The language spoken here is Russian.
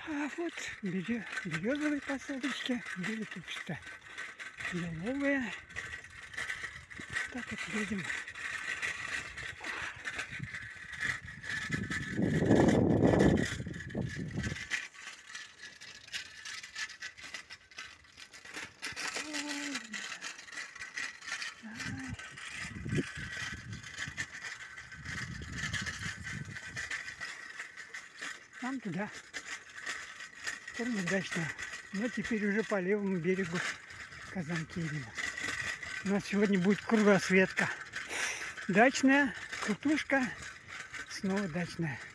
А вот березовые посадочки были тут что еловые. Так вот едем. Нам туда. Форма удачная. Но теперь уже по левому берегу Казанки видно. У нас сегодня будет кругосветка. Дачная, крутушка, снова дачная.